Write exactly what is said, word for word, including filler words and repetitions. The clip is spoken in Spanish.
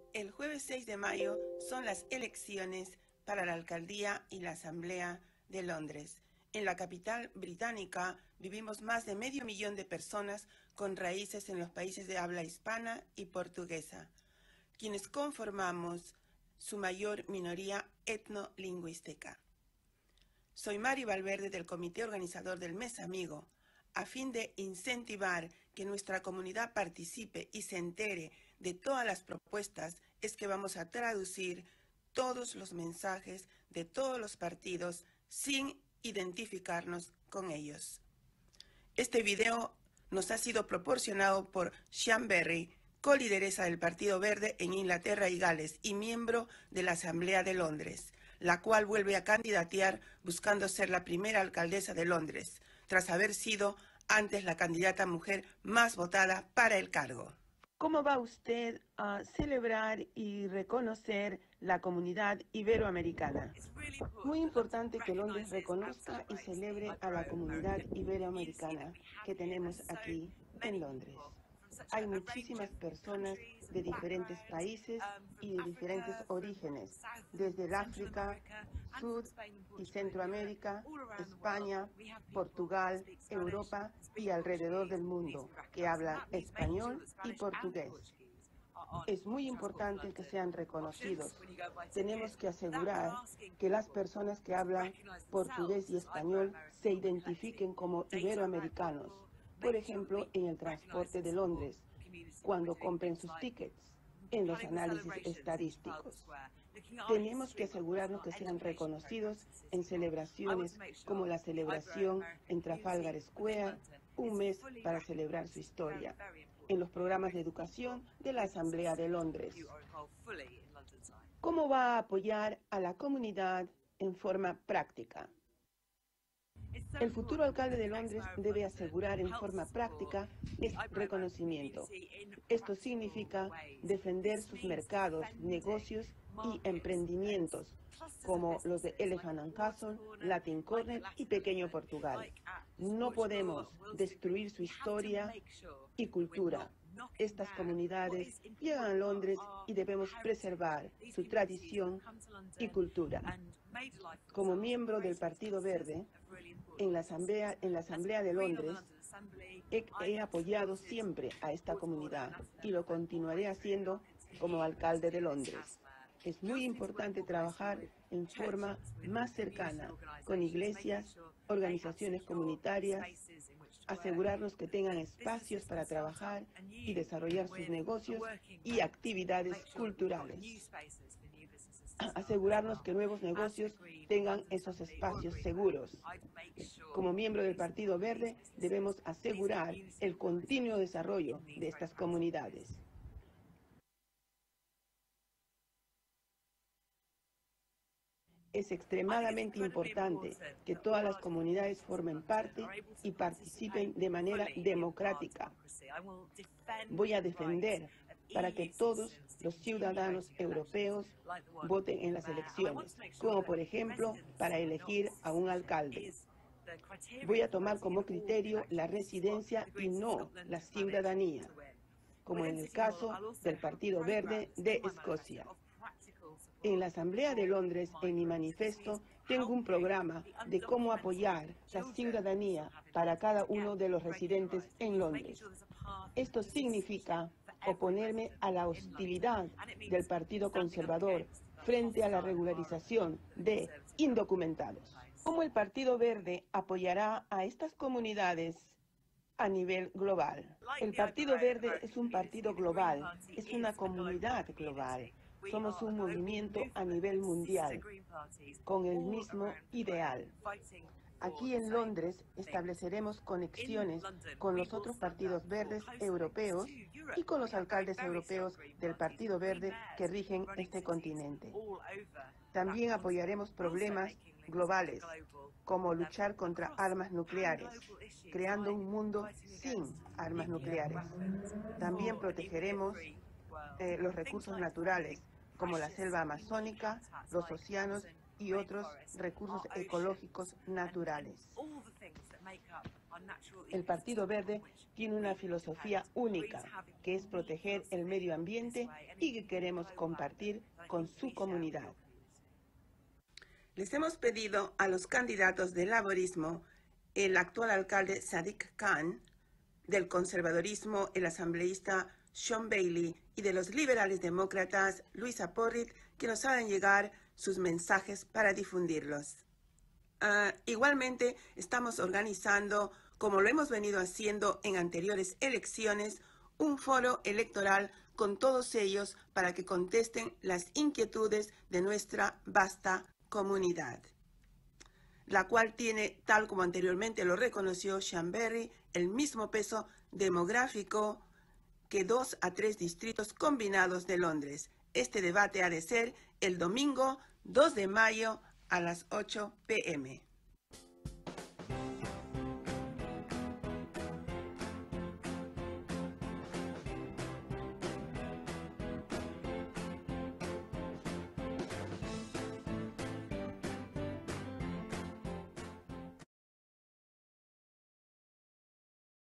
El jueves seis de mayo son las elecciones para la alcaldía y la asamblea de Londres. En la capital británica vivimos más de medio millón de personas con raíces en los países de habla hispana y portuguesa, quienes conformamos su mayor minoría etnolingüística. Soy Mari Valverde del Comité Organizador del Mes Amigo. A fin de incentivar que nuestra comunidad participe y se entere de todas las propuestas, es que vamos a traducir todos los mensajes de todos los partidos sin identificarnos con ellos. Este video nos ha sido proporcionado por Sian Berry, colideresa del Partido Verde en Inglaterra y Gales y miembro de la Asamblea de Londres, la cual vuelve a candidatear buscando ser la primera alcaldesa de Londres, tras haber sido antes la candidata mujer más votada para el cargo. ¿Cómo va usted a celebrar y reconocer la comunidad iberoamericana? Muy importante que Londres reconozca y celebre a la comunidad iberoamericana que tenemos aquí en Londres. Hay muchísimas personas de diferentes países y de diferentes orígenes, desde el África, Sud y Centroamérica, España, Portugal, Europa y alrededor del mundo, que hablan español y portugués. Es muy importante que sean reconocidos. Tenemos que asegurar que las personas que hablan portugués y español se identifiquen como iberoamericanos, por ejemplo, en el transporte de Londres, cuando compren sus tickets, en los análisis estadísticos. Tenemos que asegurarnos que sean reconocidos en celebraciones como la celebración en Trafalgar Square, un mes para celebrar su historia, en los programas de educación de la Asamblea de Londres. ¿Cómo va a apoyar a la comunidad en forma práctica? El futuro alcalde de Londres debe asegurar en forma práctica este reconocimiento. Esto significa defender sus mercados, negocios y emprendimientos, como los de Elephant and Castle, Latin Corner y Pequeño Portugal. No podemos destruir su historia y cultura. Estas comunidades llegan a Londres y debemos preservar su tradición y cultura. Como miembro del Partido Verde, en la Asamblea, en la Asamblea de Londres, he, he apoyado siempre a esta comunidad y lo continuaré haciendo como alcalde de Londres. Es muy importante trabajar en forma más cercana con iglesias, organizaciones comunitarias, asegurarnos que tengan espacios para trabajar y desarrollar sus negocios y actividades culturales. Asegurarnos que nuevos negocios tengan esos espacios seguros. Como miembro del Partido Verde, debemos asegurar el continuo desarrollo de estas comunidades. Es extremadamente importante que todas las comunidades formen parte y participen de manera democrática. Voy a defender para que todos los ciudadanos europeos voten en las elecciones, como por ejemplo para elegir a un alcalde. Voy a tomar como criterio la residencia y no la ciudadanía, como en el caso del Partido Verde de Escocia. En la Asamblea de Londres, en mi manifiesto, tengo un programa de cómo apoyar la ciudadanía para cada uno de los residentes en Londres. Esto significa oponerme a la hostilidad del Partido Conservador frente a la regularización de indocumentados. ¿Cómo el Partido Verde apoyará a estas comunidades a nivel global? El Partido Verde es un partido global, es una comunidad global. Somos un movimiento a nivel mundial, con el mismo ideal. Aquí en Londres estableceremos conexiones con los otros partidos verdes europeos y con los alcaldes europeos del Partido Verde que rigen este continente. También apoyaremos problemas globales, como luchar contra armas nucleares, creando un mundo sin armas nucleares. También protegeremos eh, los recursos naturales, como la selva amazónica, los océanos y otros recursos ecológicos naturales. El Partido Verde tiene una filosofía única, que es proteger el medio ambiente y que queremos compartir con su comunidad. Les hemos pedido a los candidatos del laborismo, el actual alcalde Sadiq Khan, del conservadorismo el asambleísta Sean Bailey y de los liberales demócratas Luisa Porrit, que nos hagan llegar sus mensajes para difundirlos. Uh, igualmente estamos organizando, como lo hemos venido haciendo en anteriores elecciones, un foro electoral con todos ellos para que contesten las inquietudes de nuestra vasta comunidad, la cual tiene, tal como anteriormente lo reconoció Sean Berry, el mismo peso demográfico que dos a tres distritos combinados de Londres. Este debate ha de ser el domingo dos de mayo a las ocho p m